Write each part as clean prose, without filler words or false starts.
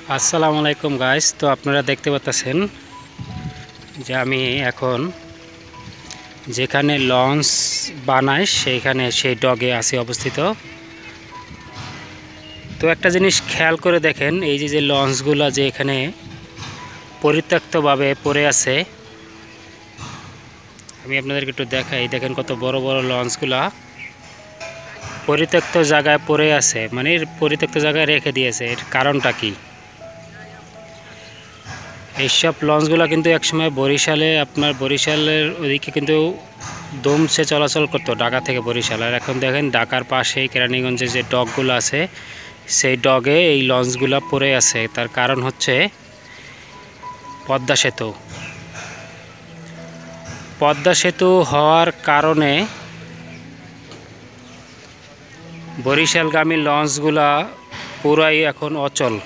আসসালামু আলাইকুম গাইস। তো আপনারা দেখতে পাচ্ছেন যে আমি এখন যেখানে লঞ্চ বানায় সেই ডগে আছি অবস্থিত। তো একটা জিনিস খেয়াল করে দেখেন, এই যে লঞ্চগুলো যে এখানে পরিত্যক্তভাবে পড়ে আছে, আমি আপনাদেরকে একটু দেখাই। দেখেন কত বড় বড় লঞ্চগুলা পরিত্যক্ত জায়গায় পড়ে আছে, মানে পরিত্যক্ত জায়গায় রেখে দিয়েছে। এর কারণটা কি? এইসব লঞ্চগুলো কিন্তু একসময় বরিশালের ওদিকে কিন্তু দমসে চলাচল করতো, ঢাকা থেকে বরিশাল। আর এখন দেখেন ঢাকার পাশেই কেরানীগঞ্জে যে ডকগুলো আছে, সেই ডগে এই লঞ্চগুলো পড়ে আছে। তার কারণ হচ্ছে পদ্মা সেতু হওয়ার কারণে বরিশালগামী লঞ্চগুলা পুরাই এখন অচল।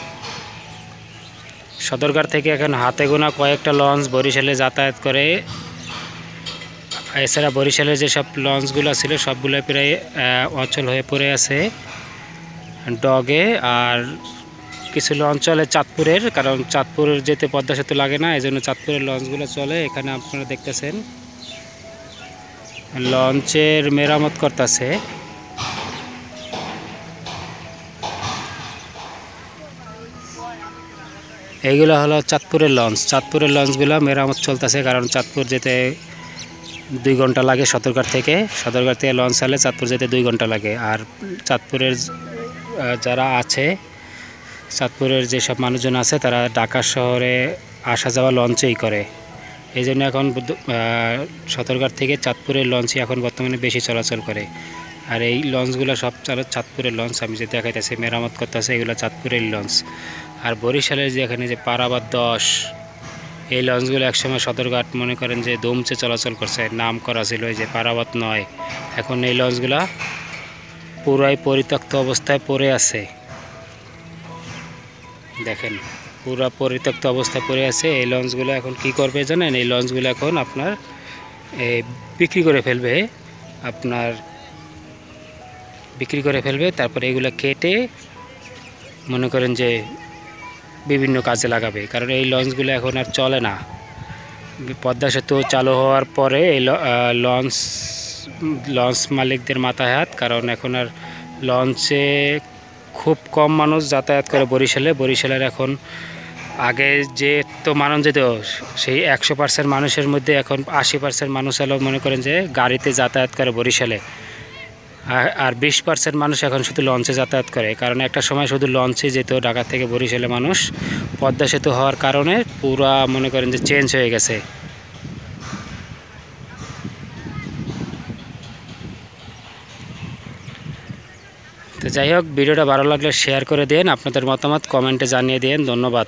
সদরঘাট থেকে এখন হাতে গোনা কয়েকটা লঞ্চ বরিশালে যাতায়াত করে। এছাড়া বরিশালের যেসব লঞ্চগুলো ছিল সবগুলো প্রায় অচল হয়ে পড়ে আছে ডগে। আর কিছু লঞ্চ চলে চাঁদপুরের, কারণ চাঁদপুরের যেতে পদ্মা সেতু লাগে না, এই জন্য চাঁদপুরের লঞ্চগুলো চলে। এখানে আপনারা দেখতেছেন লঞ্চের মেরামত করতেছে। এইগুলো হলো চাঁদপুরের লঞ্চগুলো মেরামত চলতেছে, কারণ চাঁদপুর যেতে 2 ঘন্টা লাগে। সদরঘাট থেকে লঞ্চ চালে চাঁদপুর যেতে 2 ঘন্টা লাগে। আর চাঁদপুরের যারা আছে, চাঁদপুরের যেসব মানুষজন আছে, তারা ঢাকা শহরে আসা যাওয়া লঞ্চেই করে। এই জন্য এখন সদরঘাট থেকে চাঁদপুরের লঞ্চই এখন বর্তমানে বেশি চলাচল করে। আর এই লঞ্চগুলো সব চাঁদপুরের লঞ্চ। আমি যে দেখাইতেছি মেরামত করতেছে, এগুলো চাঁদপুরের লঞ্চ। আর বরিশালের যেখানে যে পারাবাদ 10, এই লঞ্চগুলো একসময় সদরঘাট মনে করেন যে দমচে চলাচল করছে, নাম করা ছিল এই যে পারাবাদ 9। এখন এই লঞ্চগুলা পুরাই পরিত্যক্ত অবস্থায় পড়ে আছে। দেখেন পুরা পরিত্যক্ত অবস্থায় পড়ে আছে। এই লঞ্চগুলো এখন কি করবে জানেন? এই লঞ্চগুলো এখন আপনার বিক্রি করে ফেলবে। তারপরে এগুলো কেটে মনে করেন যে বিভিন্ন কাজে লাগাবে, কারণ এই লঞ্চগুলো এখন আর চলে না। পদ্মা সেতু চালু হওয়ার পরে এই লঞ্চ মালিকদের মাথায় হাত, কারণ এখন আর লঞ্চে খুব কম মানুষ যাতায়াত করে বরিশালের এখন আগে যে তো মানুষ যেত, সেই 100% মানুষের মধ্যে এখন 80% মানুষ হলো মনে করেন যে গাড়িতে যাতায়াত করে বরিশালে। আর 20% মানুষ এখন শুধু লঞ্চে যাতায়াত করে, কারণ একটা সময় শুধু লঞ্চে যেত ঢাকা থেকে বরিশালে মানুষ। পদ্মা সেতু হওয়ার কারণে পুরা মনে করেন যে চেঞ্জ হয়ে গেছে। তো যাই হোক, ভিডিওটা ভালো লাগলে শেয়ার করে দিন, আপনাদের মতামত কমেন্টে জানিয়ে দিন। ধন্যবাদ।